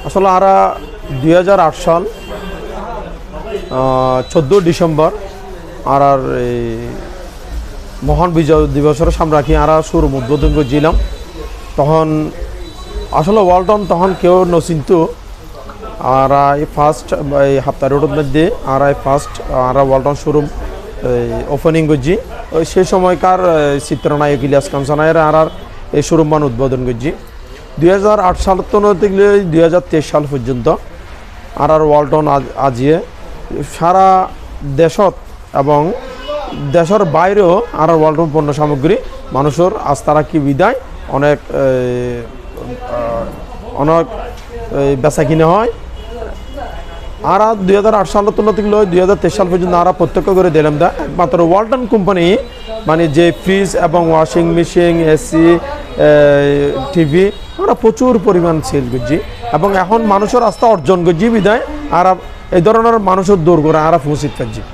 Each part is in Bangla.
আসলে আরা 2008 সাল 14 ডিসেম্বর আর এই মহান বিজয় দিবসের সামনে রাখি আরা শোরুম উদ্বোধন করছিলাম। তখন আসলে ওয়ালটন তখন কেউ নচিন্তু আর এই ফার্স্ট এই হাপ্তাহ রোডের মধ্যে আর এই ফার্স্ট আর ওয়ালটন শোরুম ওপেনিং করছি। ওই সেই সময়কার চিত্রনায়ক ইলিয়াস কাঞ্চনায়ের আর এই শোরুম মান উদ্বোধন করছি 2008 সাল থেকে 2023 সাল পর্যন্ত। আর ওয়ালটন আজিয়ে সারা দেশত এবং দেশের বাইরেও আর ওয়ালটন পণ্য সামগ্রী মানুষের আস্থা রাখি বিদায় অনেক অনেক বেচা কিনে হয়। আর 2008 সাল থেকে 2023 সাল পর্যন্ত আর প্রত্যক্ষ করে দিলাম দা একমাত্র ওয়ালটন কোম্পানি মানে যে ফ্রিজ এবং ওয়াশিং মেশিন এসি টিভি আমরা প্রচুর পরিমাণ সেল করছি এবং এখন মানুষের আস্থা অর্জন করছি বিদায় আর এই ধরনের মানুষের দৌড় করে আর পৌঁছিত পাচ্ছি।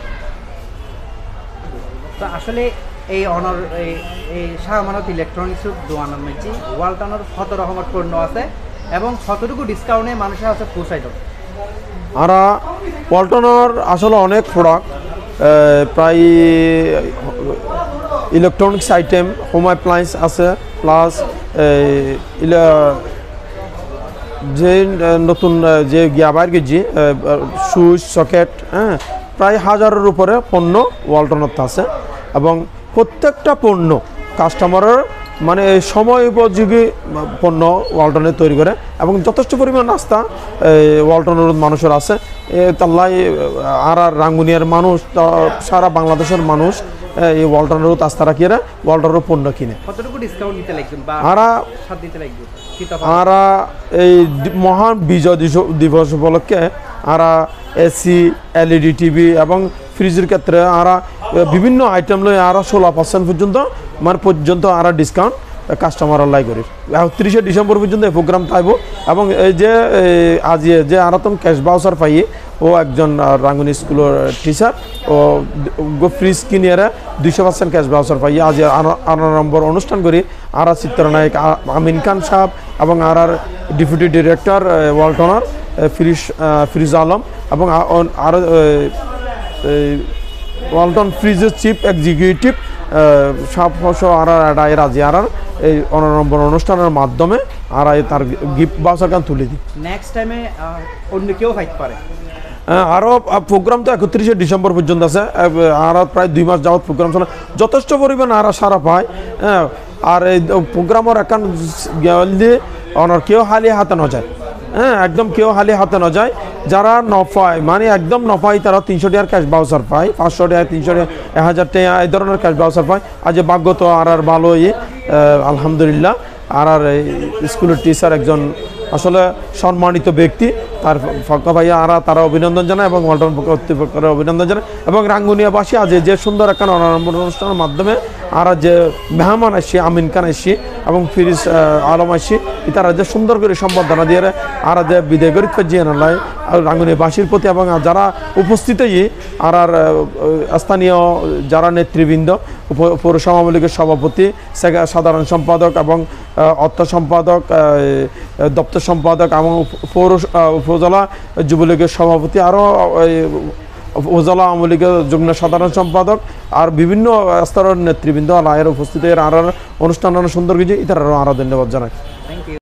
তো আসলে এই অনর এই শাহ আমানত ইলেকট্রনিক্সের দোকানের মধ্যে ওয়ালটনের কত রকমের পণ্য আছে এবং কতটুকু ডিসকাউন্টে মানুষের কাছে পৌঁছাইত? আর ওয়ালটনের আসলে অনেক প্রোডাক্ট প্রায় ইলেকট্রনিক্স আইটেম হোম অ্যাপ্লায়েন্স আছে প্লাস যে নতুন যে গিয়া বাইর গেছি সুইচ সকেট প্রায় 1000-এর উপরে পণ্য ওয়ালটনত আছে এবং প্রত্যেকটা পণ্য কাস্টমারের মানে সময় উপযোগী পণ্য ওয়ালটনে তৈরি করে এবং যথেষ্ট পরিমাণ আস্থা ওয়ালটনের মানুষের আছে। তাল্লাই আর রাঙ্গুনিয়ার মানুষ সারা বাংলাদেশের মানুষ এই ওয়ালটনের আস্থা রাখিয়ে ওয়ালটনের পণ্য কিনে। কতটুকু ডিসকাউন্ট দিতে লাগবে বা ছাড় দিতে লাগবে? আর এই মহান বিজয় দিবস উপলক্ষে আর এসি এলইডি টিভি এবং ফ্রিজের ক্ষেত্রে আর বিভিন্ন আইটেম লই আর 16% পর্যন্ত মানে পর্যন্ত আর ডিসকাউন্ট কাস্টমার লাই করি। 31 ডিসেম্বর পর্যন্ত এই প্রোগ্রাম থাকবো এবং এই যে আজি যে আরতন ক্যাশ বাউচার পাই ও একজন রাঙ্গুনি স্কুলের টিচার ও ফ্রিজ কিনে 200% ক্যাশ বাউচার পাই আজ 8 নম্বর অনুষ্ঠান করি। আর চিত্রনায়ক আমিন খান সাহেব এবং আর ডেপুটি ডিরেক্টর ওয়ালটনার ফিরিজ আলম এবং আর ওয়ালটন ফ্রিজের চিফ এক্সিকিউটিভ আর রাজি আর এই 8 নম্বর অনুষ্ঠানের মাধ্যমে আর তার গিফট বাউচার গান তুলে দিই। নেক্সট টাইমে অন্য কেউ ফাইট পারে আরও প্রোগ্রাম তো 31 ডিসেম্বর পর্যন্ত আছে আর প্রায় 2 মাস যাওয়ার প্রোগ্রাম চলে যথেষ্ট পরিমাণ আর সারা পায়। আর এই প্রোগ্রামের এখন দিয়ে অনার কেউ হালি হাতে ন যায় একদম কেউ হালি হাতে ন যায়। যারা নফায় মানে একদম নফায় তারা 300 টাকার ক্যাশ বাউচার পায়, 500 টাকা 300 টাকা 1000 টাকা এই ধরনের ক্যাশ বাউচার পায়। আজ ভাগ্য তো আর ভালো আলহামদুলিল্লাহ। আর স্কুলের টিচার একজন আসলে সম্মানিত ব্যক্তি তার ফাঁকা ভাইয়া আর তারা অভিনন্দন জানায় এবং ওয়ালটন কর্তৃপক্ষের অভিনন্দন জানায় এবং রাঙ্গুনিয়াবাসী আজ যে সুন্দর একটা অনুষ্ঠানের মাধ্যমে আর যে মেহমান আসছি আমিন খান আসছি এবং ফিরিজ আলম আসছি তারা যে সুন্দর করে সম্বর্ধনা দিয়ে আর যে বিদায় করি ফেজিয়ে নালায় রাঙ্গুনিয়াবাসীর প্রতি এবং যারা উপস্থিতই আর স্থানীয় যারা নেতৃবৃন্দ পৌরসভা আওয়ামী লীগের সভাপতি সাধারণ সম্পাদক এবং অর্থ সম্পাদক দপ্তর সম্পাদক এবং উপজেলা যুবলীগের সভাপতি আরও উপজেলা আওয়ামী লীগের যুগ্ম সাধারণ সম্পাদক আর বিভিন্ন স্তরের নেতৃবৃন্দ আয়ের উপস্থিত আর অনুষ্ঠান সুন্দর কিছু ইতার আরও ধন্যবাদ জানাই।